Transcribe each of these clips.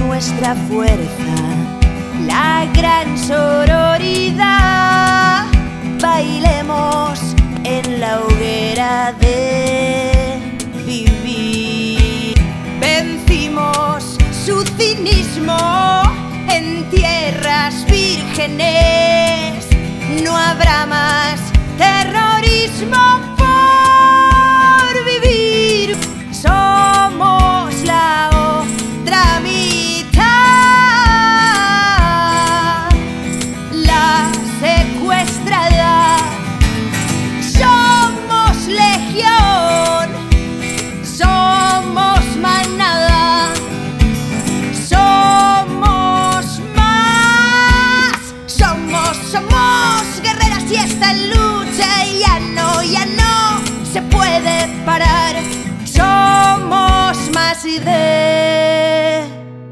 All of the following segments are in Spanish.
nuestra fuerza, la gran sororidad. Bailemos en la hoguera de vivir. Vencimos su cinismo en tierras vírgenes. No habrá más terrorismo por vivir. Somos la otra mitad, la secuestrada. Somos legión, somos manada, somos más. Somos guerreras y esta lucha ya no se puede parar. Somos más y de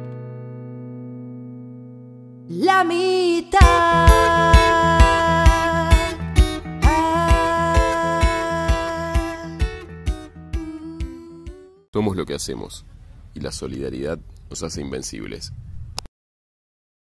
la mitad. Somos lo que hacemos, y la solidaridad nos hace invencibles.